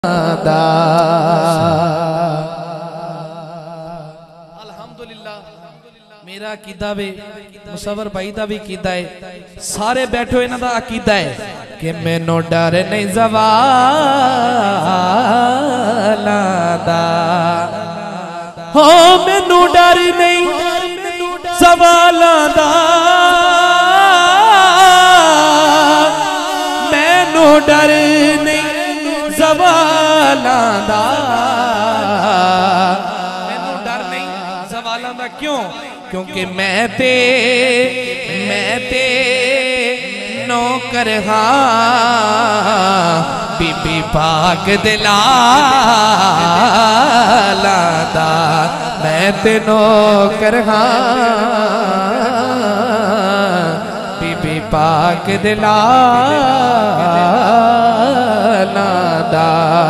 अल्हम्दुलिल्लाह मेरा अकीदा वे मुसव्वर भाई दा भी अकीदा है, सारे बैठो इन्हां दा अकीदा है कि मैनू डर नहीं ज़वालां दा, हो मैनू डर नहीं ज़वालां दा, मैनू डर नहीं ज़वालां दा, मैनू डर नहीं ज़वालां दा। क्यों? क्योंकि मैं ते नौकर हाँ बीबी पाक दे लालां दा, मैं ते नौकर हाँ बीबी पाक दे लालां दा।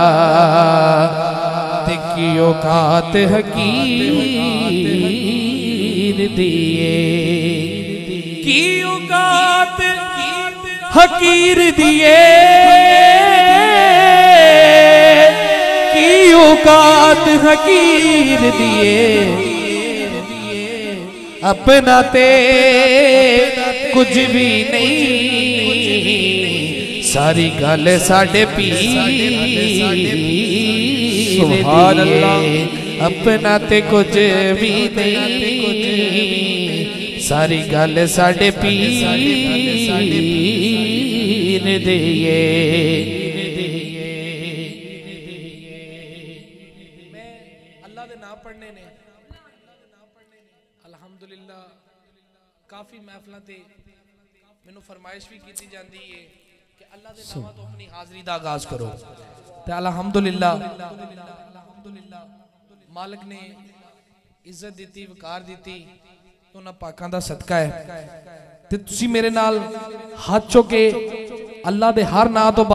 ते की औकात हकीर दिए, की औकात हकीर दिए, की औकात हकीर दिए, अपना ते कुछ भी नहीं, सारी गल साडे पीर दिए, अपना ते कुछ भी नहीं, सारी गल साडे पीर दिए। मैं अल्लाह दे नाम पढ़ने ने अल्हम्दुलिल्लाह काफी महफिलों ते मैनू फरमाइश भी की जाती है कि अल्लाह दे नाम तो अपनी हाजरी दा आगाज करो। ते अल्हम्दुलिल्लाह मालिक ने इज्जत दी, वकार दी, उन्हां पाकां दा सदका है। ते तुसी मेरे नाल हाथ चुके अल्लाह दे हर नाम तो